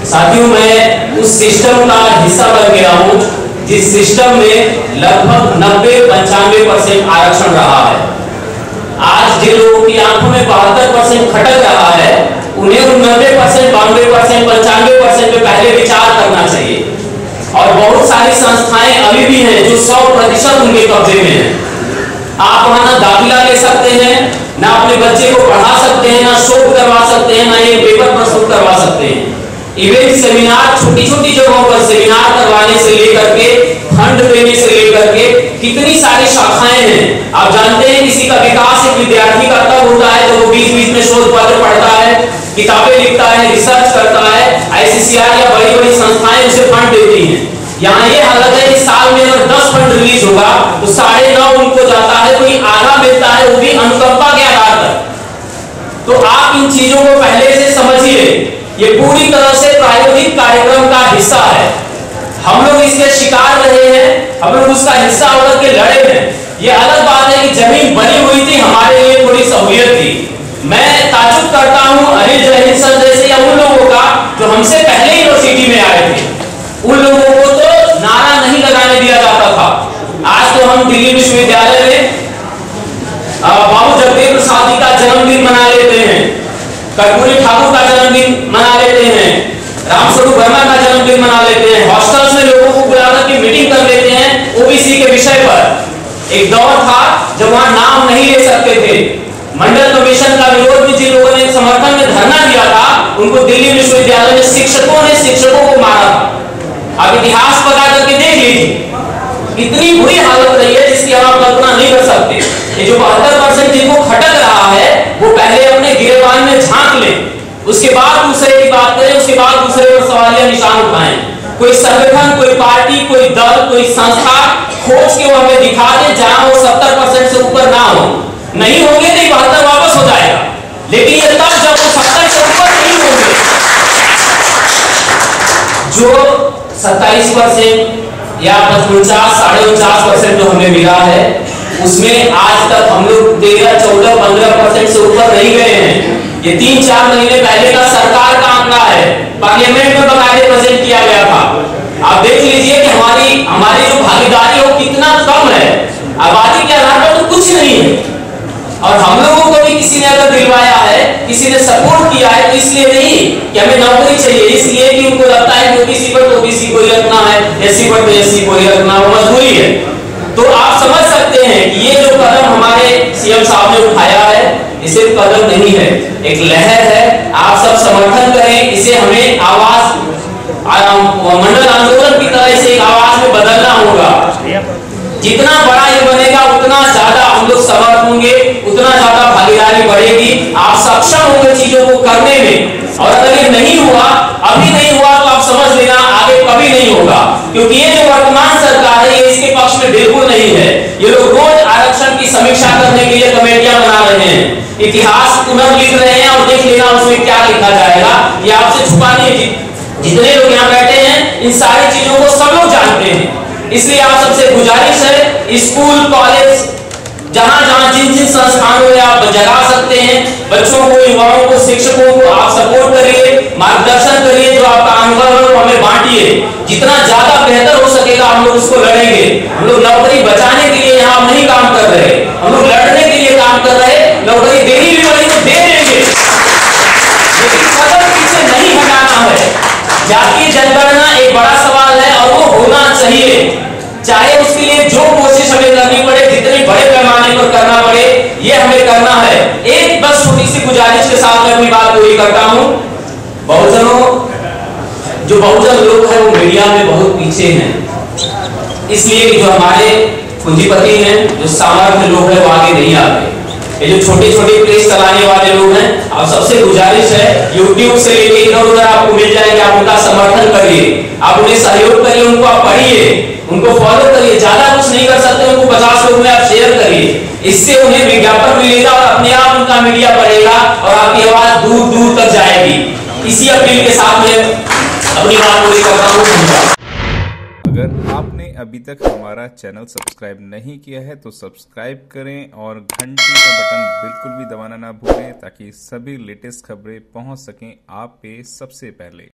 साथियों, मैं उस सिस्टम का हिस्सा बन गया हूं जिस सिस्टम में लगभग 90-95% आरक्षण रहा है। आज जिन लोगों की आंखों में 72% खटक रहा है, उन्हें उन 90%, 92%, 95% पे पहले विचार करना चाहिए। और बहुत सारी संस्थाएं अभी भी हैं जो 100% उनके कब्जे में है। आप वहां ना दाखिला ले सकते हैं, ना अपने बच्चे को पढ़ा सकते हैं, ना शोध करवा सकते हैं, ना ये पेपर प्रस्तुत करवा सकते हैं। इवेंट सेमिनार, छोटी छोटी जगहों पर सेमिनार करवाने से लेकर के फंड देने से लेकर के कितनी सारी शाखाएं हैं। आप जानते हैं किसी का विकास एक विद्यार्थी का तब होता है जब वो बीच बीच में शोध पत्र पढ़ता है, किताबें लिखता है, रिसर्च करता है। आईसीसीआर या बड़ी बड़ी संस्थाएं उसे फंड देती हैं। यहाँ ये हालत है कि साल में अगर 10 फंड रिलीज होगा तो 9.5 उनको जाता है, कोई आधा मिलता है, वो भी अनुकंपा के आधार पर। तो आप इन चीजों को पहले से समझिए। ये पूरी तरह से प्रायोगिक कार्यक्रम का हिस्सा है। हम लोग इसके शिकार रहे हैं, हम लोग उसका हिस्सा होकर के लड़े हैं। ये अलग बात है कि जमीन बनी हुई थी, हमारे लिए थोड़ी सहूलियत थी। मैं ताज्जुब करता हूं अनिल जैन सर जैसे या उन लोगों का जो हमसे पहले यूनिवर्सिटी में आए थे। उन लोगों को तो नारा नहीं लगाने दिया जाता था। आज तो हम दिल्ली विश्वविद्यालय में बाबू जगदेव प्रसाद जी का जन्मदिन मना लेते हैं, कर्पूरी ठाकुर का जन्मदिन मना लेते हैं, रामस्वरूप वर्मा का जन्मदिन मना लेते हैं, हॉस्टल्स में लोगों को बुलाकर के मीटिंग कर लेते हैं ओबीसी के विषय पर। एक दौर था जब वहां नाम नहीं ले सकते थे। मंडल कमीशन का विरोध में जिन लोगों ने समर्थन में धरना दिया था, उनको दिल्ली विश्वविद्यालय में शिक्षकों ने शिक्षकों को मारा था। आप इतिहास पता करके देख लीजिए, इतनी बुरी हालत रही है जिसकी आप कल्पना नहीं कर सकते। ये जो 72% जिनको खटक रहा है, वो पहले अपने गिरेबान में झांक ले, उसके बाद दूसरे की बात करें, उसके बाद दूसरे पर सवालिया निशान उठाएं। कोई संगठन, कोई पार्टी, कोई दल, कोई संस्था खोज के वो हमें दिखा दे जहां वो 70% से ऊपर ना हो। नहीं होंगे तो 72 वापस हो जाएगा, लेकिन ये तब जब वो 70 से ऊपर नहीं होंगे। जो 27% या 49, 49.5% जो हमें मिला है, उसमें आज तक हम लोग 13, 14, 15% से ऊपर नहीं गए हैं। ये 3-4 महीने पहले का सरकार का आंकड़ा है, पार्लियामेंट में बकायदे प्रेजेंट किया गया था। आप देख लीजिए कि हमारी जो भागीदारी हो कितना कम है। आबादी के आधार पर तो कुछ नहीं है। और हम लोगों को भी किसी ने अगर दिलवाया है, किसी ने सपोर्ट किया है, तो इसलिए नहीं कि हमें नौकरी चाहिए, इसलिए कि उनको लगता है कि ओबीसी पर तो ओबीसी को ही रखना है, एससी पर तो एससी को ही रखना, वो मजबूरी है। तो आप समझ सकते हैं कि ये जो कदम हमारे सीएम साहब ने उठाया है, ये सिर्फ कदम नहीं है, एक लहर है। आप सब समर्थन करें इसे। हमें आवाज मंडल आंदोलन की तरह से एक आवाज में बदलना होगा। जितना बड़ा ये बनेगा उतना ज्यादा हम लोग समर्थ होंगे, उतना ज्यादा भागीदारी बढ़ेगी। आप सक्षम होंगे चीजों को करने में। और अगर ये नहीं हुआ, अभी नहीं हुआ, तो आप समझ लेना आगे कभी नहीं होगा। क्योंकि ये जो वर्तमान सरकार है, ये इसके पक्ष में बिल्कुल नहीं है। ये लोग रोज आरक्षण की समीक्षा करने के लिए कमेटियां बना रहे हैं, इतिहास पुनर्लिख रहे हैं, और देख लेना उसमें क्या लिखा जाएगा। ये आपसे छुपा नहीं। जितने लोग यहाँ बैठे हैं, इन सारी चीजों को सब लोग जानते हैं। इसलिए आप सबसे गुजारिश है, स्कूल, कॉलेज, जहां जहां जिन जिन संस्थानों में आप जगा सकते हैं, बच्चों को, युवाओं को, शिक्षकों को आप सपोर्ट करिए, मार्गदर्शन करिए। जो आपका अनुभव है वो हमें बांटिए। जितना ज्यादा बेहतर हो सकेगा हम लोग उसको लड़ेंगे। हम लोग नौकरी बचाने के लिए यहाँ नहीं काम कर रहे, हम लोग लड़ने के लिए काम कर रहे। नौकरी देनी भी पड़ी तो दे देंगे, लेकिन कदम पीछे नहीं हटाना है। जातीय जनगणना एक बड़ा सवाल है और वो होना चाहिए, चाहे उसके लिए जो कोशिश हमें करनी पड़े, जितने बड़े पैमाने पर करना पड़े, ये हमें करना है। एक बस छोटी सी गुजारिश के साथ मैं अपनी बात पूरी करता हूं। जो बहुजन लोग हैं वो मीडिया में बहुत पीछे हैं, इसलिए कि जो हमारे पूंजीपति हैं, जो सामर्थ्य लोग हैं, वो आगे नहीं आते। ये जो छोटे छोटे प्रेस चलाने वाले लोग हैं, आप सबसे गुजारिश है, YouTube से लेके इधर उधर आपको मिल जाएंगे, आप उनका समर्थन करिए, आप उन्हें सहयोग करिए, उनको आप पढ़िए, उनको फॉलो करिए। ज्यादा कुछ नहीं कर सकते, उनको 50 लोग में आप शेयर करिए। इससे उन्हें विज्ञापन मिलेगा और अपने आप उनका मीडिया बढ़ेगा और आपकी आवाज दूर दूर तक जाएगी। इसी अपील के साथ में अपनी बात पूरी करता हूँ। अगर आपने अभी तक हमारा चैनल सब्सक्राइब नहीं किया है तो सब्सक्राइब करें और घंटी का बटन बिल्कुल भी दबाना ना भूलें, ताकि सभी लेटेस्ट खबरें पहुंच सकें आप पे सबसे पहले।